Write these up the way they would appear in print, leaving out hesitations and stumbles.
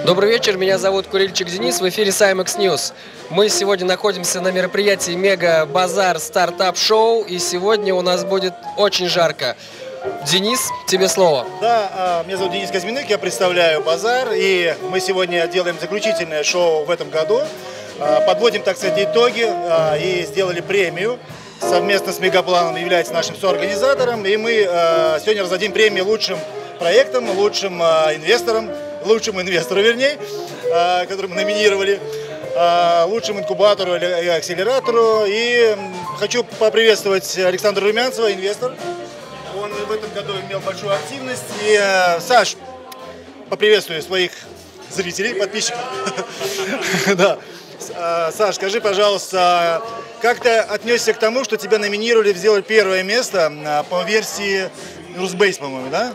Добрый вечер, меня зовут Курильчик Денис, в эфире Саймакс Ньюс. Мы сегодня находимся на мероприятии Мега Базар Стартап Шоу, и сегодня у нас будет очень жарко. Денис, тебе слово. Да, меня зовут Денис Казьминых, я представляю Базар, и мы сегодня делаем заключительное шоу в этом году. Подводим, так сказать, итоги и сделали премию. Совместно с Мегапланом является нашим соорганизатором, и мы сегодня раздадим премию лучшим проектам, лучшим инвесторам, лучшему инвестору, вернее, который мы номинировали, лучшему инкубатору и акселератору. И хочу поприветствовать Александра Румянцева, инвестор. Он в этом году имел большую активность. И, Саш, поприветствую своих зрителей, подписчиков. Да. Саш, скажи, пожалуйста, как ты отнесся к тому, что тебя номинировали сделать первое место по версии Русбейс, по-моему, да?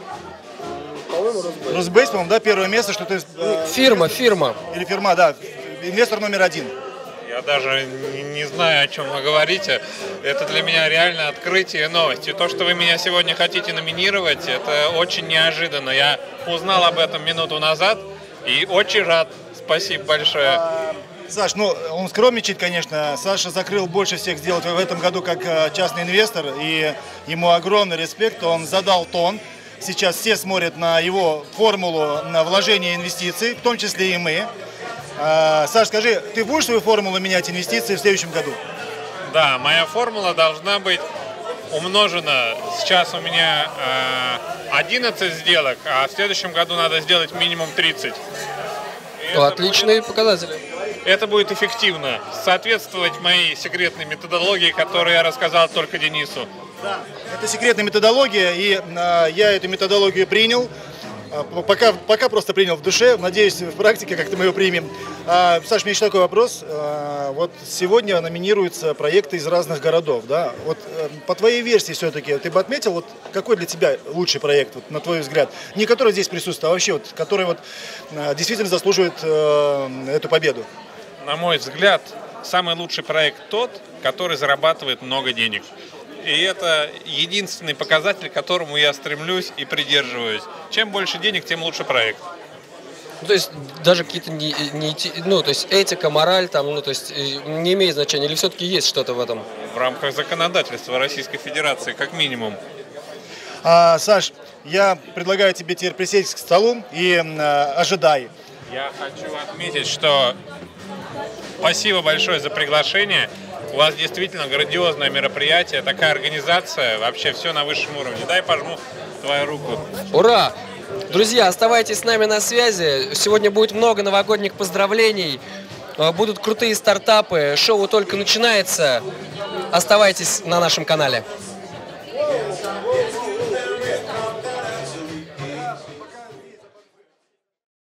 Русбейс, по-моему, да, первое место, что ты... Фирма. Или фирма, да, инвестор номер один. Я даже не знаю, о чем вы говорите. Это для меня реально открытие и новость. И то, что вы меня сегодня хотите номинировать, это очень неожиданно. Я узнал об этом минуту назад и очень рад. Спасибо большое. Саш, ну, он скромничает, конечно. Саша закрыл больше всех сделок в этом году как частный инвестор, и ему огромный респект. Он задал тон. Сейчас все смотрят на его формулу на вложение инвестиций, в том числе и мы. Саш, скажи, ты будешь свою формулу менять инвестиции в следующем году? Да, моя формула должна быть умножена. Сейчас у меня 11 сделок, а в следующем году надо сделать минимум 30. Отличные показатели. Это будет эффективно, соответствовать моей секретной методологии, которую я рассказал только Денису. Да, это секретная методология, и я эту методологию принял. Пока просто принял в душе, надеюсь, в практике как-то мы ее примем. Саш, у меня еще такой вопрос. Вот сегодня номинируются проекты из разных городов, да? Вот по твоей версии все-таки, ты бы отметил, вот какой для тебя лучший проект, вот, на твой взгляд? Не который здесь присутствует, а вообще, вот, который вот, действительно заслуживает эту победу? На мой взгляд, самый лучший проект тот, который зарабатывает много денег. И это единственный показатель, к которому я стремлюсь и придерживаюсь. Чем больше денег, тем лучше проект. То есть даже какие-то то есть этика, мораль там, то есть не имеет значения, или все-таки есть что-то в этом? В рамках законодательства Российской Федерации, как минимум. Саш, я предлагаю тебе теперь присесть к столу и ожидай. Я хочу отметить, что спасибо большое за приглашение. У вас действительно грандиозное мероприятие, такая организация, вообще все на высшем уровне. Дай пожму твою руку. Ура! Друзья, оставайтесь с нами на связи. Сегодня будет много новогодних поздравлений. Будут крутые стартапы. Шоу только начинается. Оставайтесь на нашем канале.